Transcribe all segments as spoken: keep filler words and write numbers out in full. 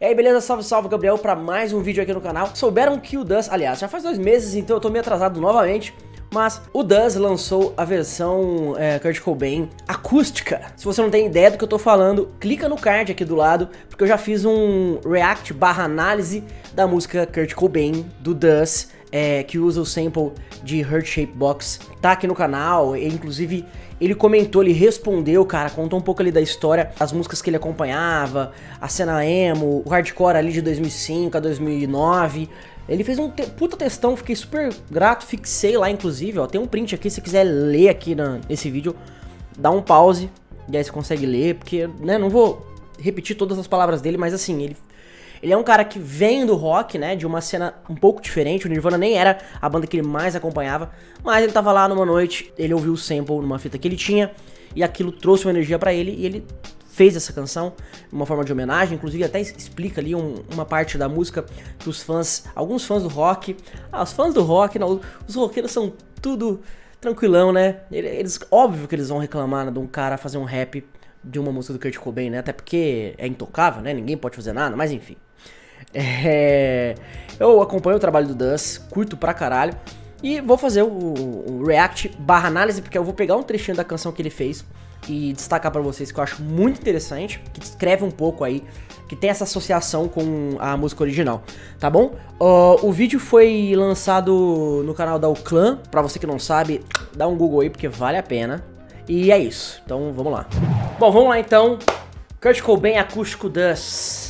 E aí, beleza? Salve, salve, Gabriel, pra mais um vídeo aqui no canal. Souberam que o Dust, aliás, já faz dois meses, então eu tô meio atrasado novamente, mas o Dust lançou a versão é, Kurt Cobain acústica. Se você não tem ideia do que eu tô falando, clica no card aqui do lado, porque eu já fiz um react barra análise da música Kurt Cobain do Dust, é, que usa o sample de Heart Shape Box. Tá aqui no canal, e, inclusive ele comentou, ele respondeu, cara, contou um pouco ali da história, as músicas que ele acompanhava, a cena emo, o hardcore ali de dois mil e cinco a dois mil e nove. Ele fez um te puta textão, fiquei super grato, fixei lá inclusive, ó, tem um print aqui, se quiser ler aqui na, nesse vídeo, dá um pause, e aí você consegue ler, porque, né, não vou repetir todas as palavras dele, mas assim, ele... Ele é um cara que vem do rock, né, de uma cena um pouco diferente, o Nirvana nem era a banda que ele mais acompanhava, mas ele tava lá numa noite, ele ouviu o sample numa fita que ele tinha, e aquilo trouxe uma energia pra ele, e ele fez essa canção, uma forma de homenagem, inclusive até explica ali um, uma parte da música que os fãs, alguns fãs do rock, ah, os fãs do rock, não, os roqueiros são tudo tranquilão, né, eles, óbvio que eles vão reclamar, né, de um cara fazer um rap de uma música do Kurt Cobain, né, até porque é intocável, né, ninguém pode fazer nada, mas enfim. É, eu acompanho o trabalho do Dust, curto pra caralho, e vou fazer o, o react barra análise, porque eu vou pegar um trechinho da canção que ele fez e destacar pra vocês que eu acho muito interessante, que descreve um pouco aí, que tem essa associação com a música original, tá bom? Uh, o vídeo foi lançado no canal da O Clan, pra você que não sabe, dá um Google aí porque vale a pena, e é isso, então vamos lá. Bom, vamos lá então, Kurt Cobain acústico Dust.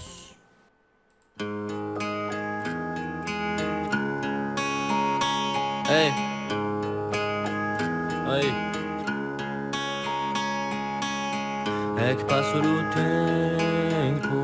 Ei, aí, é que passa o tempo,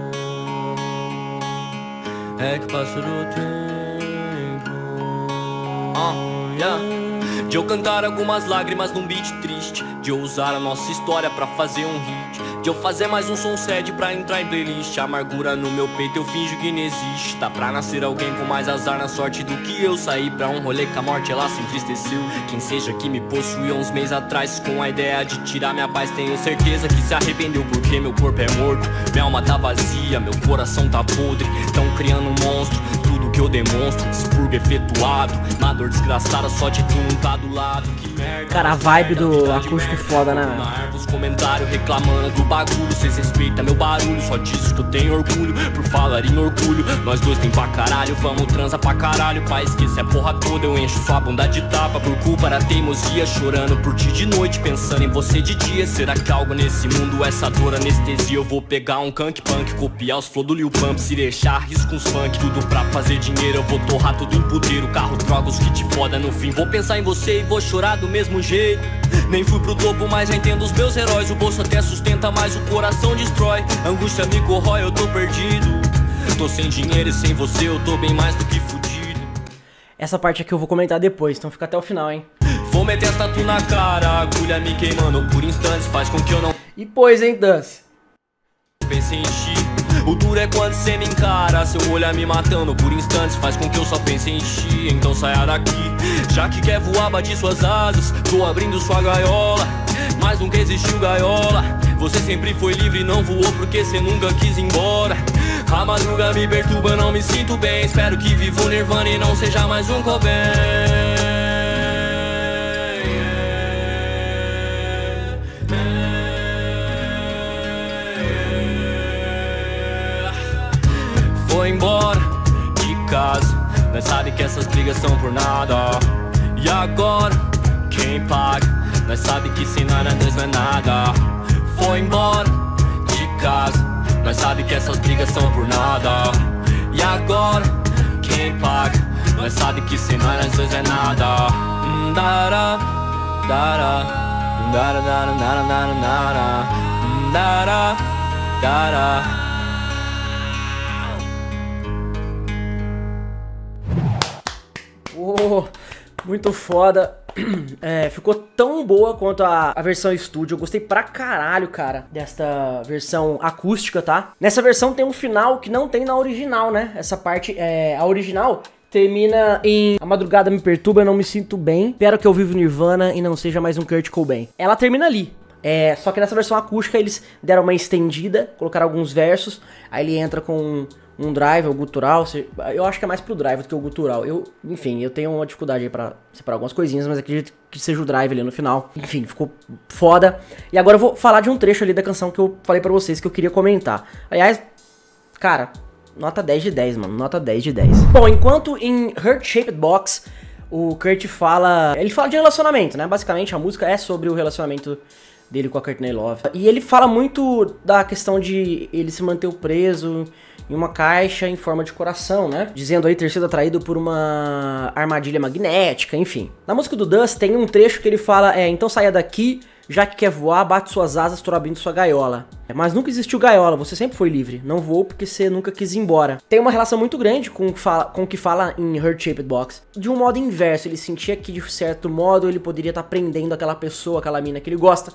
é que passa o tempo, uh, yeah. De eu cantar algumas lágrimas num beat triste, de eu usar a nossa história pra fazer um hit, de eu fazer mais um som sad pra entrar em playlist. A amargura no meu peito eu finjo que não existe. Tá pra nascer alguém com mais azar na sorte do que eu. Saí pra um rolê que a morte ela se entristeceu. Quem seja que me possuiu uns meses atrás com a ideia de tirar minha paz, tenho certeza que se arrependeu, porque meu corpo é morto, minha alma tá vazia, meu coração tá podre. Tão criando um monstro, tudo que eu demonstro, expurgo efetuado, na dor desgraçada só de tu não tá do lado. Que merda. Cara, a vibe do acústico é foda, né? Os comentários reclamando do bagulho, cês respeita meu barulho, só disso que eu tenho orgulho. Por falar em orgulho, nós dois tem pra caralho, vamos transar pra caralho. Pra esquecer a porra toda eu encho sua bunda de tapa, por culpa da teimosia, chorando por ti de noite, pensando em você de dia. Será que algo nesse mundo, essa dor, anestesia? Eu vou pegar um Kank Punk, copiar os flow do Lil Pump, se deixar risco uns funk, tudo pra fazer dinheiro. Eu vou torrar tudo em puteiro, carro, droga, os kit foda. No fim vou pensar em você e vou chorar do mesmo jeito. Nem fui pro topo, mas já entendo os meus heróis. O bolso até sustenta, mas o coração destrói. Angústia me corrói, eu tô perdido. Tô sem dinheiro e sem você eu tô bem mais do que fudido. Essa parte aqui eu vou comentar depois, então fica até o final, hein. Vou meter as tatu na cara, a agulha me queimando por instantes, faz com que eu não... E pois, hein, Dust? Pensei em ti. O duro é quando cê me encara, seu olhar me matando por instantes, faz com que eu só pense em ti. Então saia daqui, já que quer voar, bate suas asas, tô abrindo sua gaiola, mas nunca existiu gaiola. Você sempre foi livre, não voou porque cê nunca quis ir embora. A madruga me perturba, não me sinto bem, espero que viva o Nirvana e não seja mais um Cobain. Foi embora de casa, nós sabe que essas brigas são por nada. E agora, quem paga? Nós sabe que sem nada Deus não é nada. Foi embora de casa, nós sabe que essas brigas são por nada. E agora, quem paga? Nós sabe que sem nada Deus é nada. Dara, dara, dara, dara, dara, dara, dara, dara, dara. Oh, muito foda. É, ficou tão boa quanto a, a versão estúdio. Eu gostei pra caralho, cara, desta versão acústica, tá? Nessa versão tem um final que não tem na original, né? Essa parte, é, a original termina em a madrugada me perturba, eu não me sinto bem, espero que eu viva Nirvana e não seja mais um Kurt Cobain. Ela termina ali. É, só que nessa versão acústica eles deram uma estendida, colocaram alguns versos, aí ele entra com um drive, ou gutural, eu acho que é mais pro drive do que o gutural. Eu, enfim, eu tenho uma dificuldade aí pra separar algumas coisinhas, mas acredito que seja o drive ali no final. Enfim, ficou foda. E agora eu vou falar de um trecho ali da canção que eu falei pra vocês que eu queria comentar. Aliás, cara, nota dez de dez, mano, nota dez de dez. Bom, enquanto em Heart Shaped Box o Kurt fala, ele fala de relacionamento, né? Basicamente a música é sobre o relacionamento dele com a Courtney Love. E ele fala muito da questão de ele se manter preso em uma caixa em forma de coração, né? Dizendo aí ter sido atraído por uma armadilha magnética, enfim. Na música do Dust tem um trecho que ele fala, é, então saia daqui, já que quer voar, bate suas asas, tô abrindo sua gaiola. Mas nunca existiu gaiola, você sempre foi livre. Não voou porque você nunca quis ir embora. Tem uma relação muito grande com o que fala, com o que fala em Heart Shaped Box. De um modo inverso, ele sentia que de certo modo ele poderia estar prendendo aquela pessoa, aquela mina que ele gosta.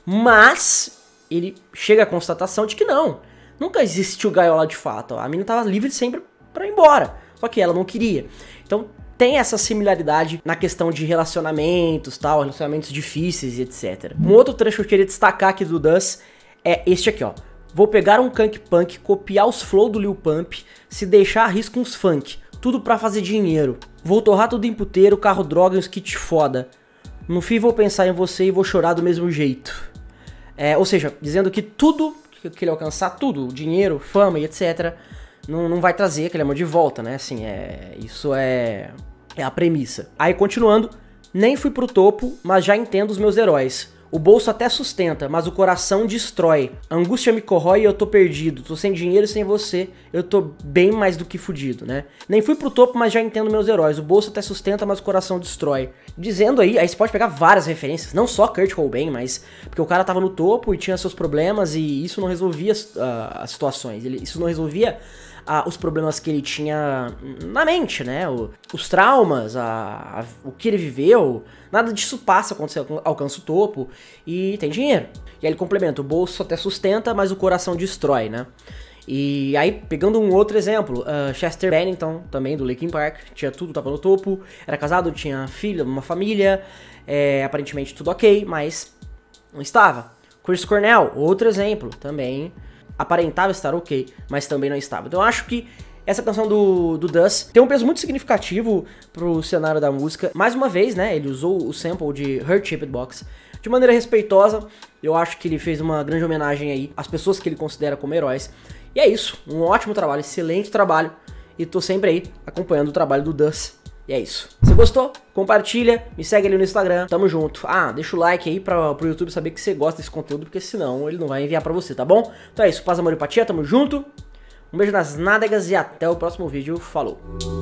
Mas ele chega à constatação de que não. Nunca existiu gaiola de fato. A mina tava livre sempre pra ir embora. Só que ela não queria. Então tem essa similaridade na questão de relacionamentos, tal, relacionamentos difíceis e etcétera. Um outro trecho que eu queria destacar aqui do Dust é este aqui, ó. Vou pegar um Kank Punk, copiar os flow do Lil Pump, se deixar arrisco uns funk, tudo pra fazer dinheiro. Vou torrar tudo em puteiro, carro, droga e uns kit foda. No fim vou pensar em você e vou chorar do mesmo jeito. É, ou seja, dizendo que tudo que ele alcançar, tudo, dinheiro, fama e etcétera, não, não vai trazer aquele amor de volta, né? Assim, é, isso é, é a premissa. Aí, continuando, nem fui pro topo, mas já entendo os meus heróis. O bolso até sustenta, mas o coração destrói. A angústia me corrói e eu tô perdido. Tô sem dinheiro e sem você, eu tô bem mais do que fudido, né? Nem fui pro topo, mas já entendo meus heróis. O bolso até sustenta, mas o coração destrói. Dizendo aí, aí você pode pegar várias referências, não só Kurt Cobain, mas porque o cara tava no topo e tinha seus problemas e isso não resolvia uh, as situações. Ele, isso não resolvia uh, os problemas que ele tinha na mente, né? O, os traumas, a, a, o que ele viveu. Nada disso passa quando você alcança o topo e tem dinheiro. E aí ele complementa, o bolso até sustenta, mas o coração destrói, né? E aí, pegando um outro exemplo, uh, Chester Bennington, também do Linkin Park, tinha tudo, tava no topo, era casado, tinha filho, uma família, é, aparentemente tudo ok, mas não estava. Chris Cornell, outro exemplo, também aparentava estar ok, mas também não estava. Então eu acho que essa canção do, do Dust tem um peso muito significativo pro cenário da música. Mais uma vez, né, ele usou o sample de Heart Shaped Box de maneira respeitosa. Eu acho que ele fez uma grande homenagem aí às pessoas que ele considera como heróis. E é isso, um ótimo trabalho, excelente trabalho. E tô sempre aí acompanhando o trabalho do Dust. E é isso. Se gostou, compartilha, me segue ali no Instagram, tamo junto. Ah, deixa o like aí pra, pro YouTube saber que você gosta desse conteúdo, porque senão ele não vai enviar pra você, tá bom? Então é isso, paz, amor e empatia, tamo junto. Um beijo nas nádegas e até o próximo vídeo. Falou!